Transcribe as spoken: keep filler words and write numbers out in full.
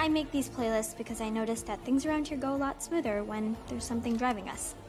I make these playlists because I noticed that things around here go a lot smoother when there's something driving us.